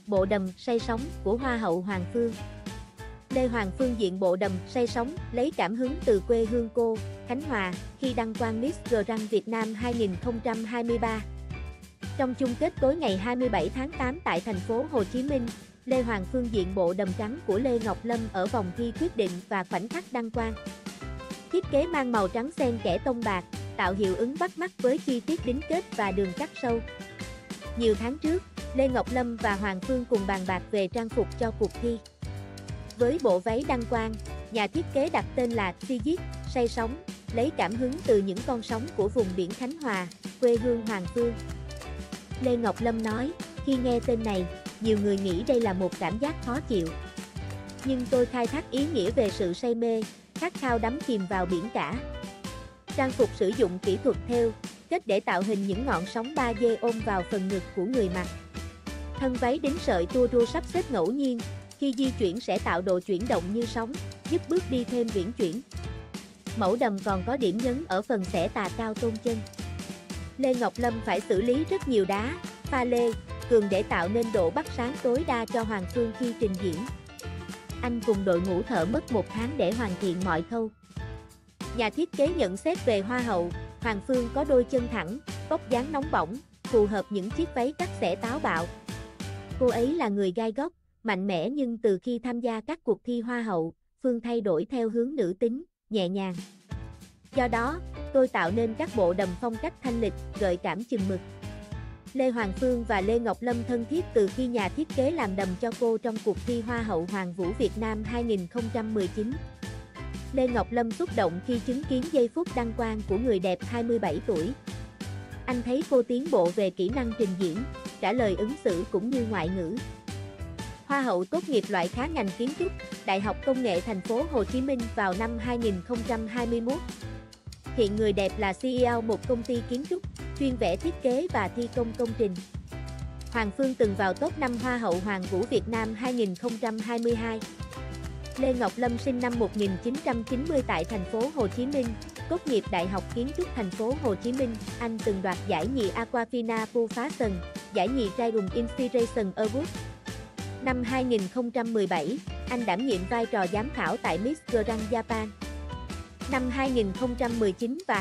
Bộ đầm say sóng của Hoa hậu Hoàng Phương. Lê Hoàng Phương diện bộ đầm say sóng lấy cảm hứng từ quê hương cô, Khánh Hòa, khi đăng quang Miss Grand Việt Nam 2023. Trong chung kết tối ngày 27 tháng 8 tại thành phố Hồ Chí Minh, Lê Hoàng Phương diện bộ đầm trắng của Lê Ngọc Lâm ở vòng thi quyết định và khoảnh khắc đăng quang. Thiết kế mang màu trắng xen kẽ tông bạc, tạo hiệu ứng bắt mắt với chi tiết đính kết và đường cắt sâu. Nhiều tháng trước, Lê Ngọc Lâm và Hoàng Phương cùng bàn bạc về trang phục cho cuộc thi. Với bộ váy đăng quang, nhà thiết kế đặt tên là Sea say sóng, lấy cảm hứng từ những con sóng của vùng biển Khánh Hòa, quê hương Hoàng Phương. Lê Ngọc Lâm nói, khi nghe tên này, nhiều người nghĩ đây là một cảm giác khó chịu. Nhưng tôi khai thác ý nghĩa về sự say mê, khát khao đắm chìm vào biển cả. Trang phục sử dụng kỹ thuật thêu, kết để tạo hình những ngọn sóng 3D ôm vào phần ngực của người mặc. Thân váy đính sợi tua rua sắp xếp ngẫu nhiên, khi di chuyển sẽ tạo độ chuyển động như sóng, giúp bước đi thêm uyển chuyển. Mẫu đầm còn có điểm nhấn ở phần xẻ tà cao tôn chân. Lê Ngọc Lâm phải xử lý rất nhiều đá, pha lê, cường để tạo nên độ bắt sáng tối đa cho Hoàng Phương khi trình diễn. Anh cùng đội ngũ thợ mất 1 tháng để hoàn thiện mọi khâu. Nhà thiết kế nhận xét về Hoa hậu, Hoàng Phương có đôi chân thẳng, vóc dáng nóng bỏng, phù hợp những chiếc váy cắt xẻ táo bạo. Cô ấy là người gai góc, mạnh mẽ nhưng từ khi tham gia các cuộc thi Hoa hậu, Phương thay đổi theo hướng nữ tính, nhẹ nhàng. Do đó, tôi tạo nên các bộ đầm phong cách thanh lịch, gợi cảm chừng mực. Lê Hoàng Phương và Lê Ngọc Lâm thân thiết từ khi nhà thiết kế làm đầm cho cô trong cuộc thi Hoa hậu Hoàng vũ Việt Nam 2019. Lê Ngọc Lâm xúc động khi chứng kiến giây phút đăng quang của người đẹp 27 tuổi. Anh thấy cô tiến bộ về kỹ năng trình diễn, trả lời ứng xử cũng như ngoại ngữ. Hoa hậu tốt nghiệp loại khá ngành kiến trúc, Đại học Công nghệ Thành phố Hồ Chí Minh vào năm 2021. Hiện người đẹp là CEO một công ty kiến trúc, chuyên vẽ thiết kế và thi công công trình. Hoàng Phương từng vào top 5 Hoa hậu Hoàng vũ Việt Nam 2022. Lê Ngọc Lâm sinh năm 1990 tại thành phố Hồ Chí Minh, tốt nghiệp Đại học Kiến trúc thành phố Hồ Chí Minh. Anh từng đoạt giải nhì Aquafina Poo Fashion, giải nhì Dragon Inspiration Award. Năm 2017, anh đảm nhiệm vai trò giám khảo tại Miss Grand Japan. Năm 2019 và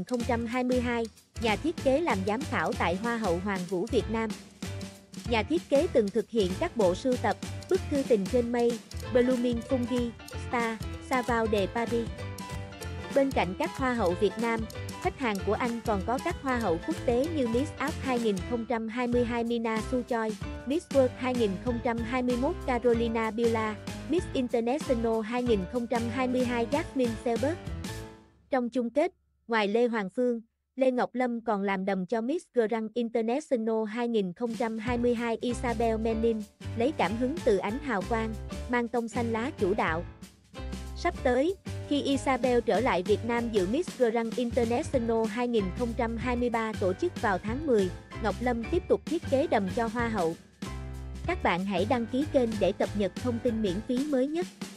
2022, nhà thiết kế làm giám khảo tại Hoa hậu Hoàng vũ Việt Nam. Nhà thiết kế từng thực hiện các bộ sưu tập, bức thư tình trên mây, Blooming Fungi, Star, Savao de Paris. Bên cạnh các Hoa hậu Việt Nam, khách hàng của anh còn có các Hoa hậu quốc tế như Miss Art 2022 Mina Suchoi, Miss World 2021 Carolina Bila, Miss International 2022 Jasmine Selbert. Trong chung kết, ngoài Lê Hoàng Phương, Lê Ngọc Lâm còn làm đầm cho Miss Grand International 2022 Isabel Menin, lấy cảm hứng từ ánh hào quang, mang tông xanh lá chủ đạo. Sắp tới, khi Isabel trở lại Việt Nam dự Miss Grand International 2023 tổ chức vào tháng 10, Ngọc Lâm tiếp tục thiết kế đầm cho Hoa hậu. Các bạn hãy đăng ký kênh để cập nhật thông tin miễn phí mới nhất.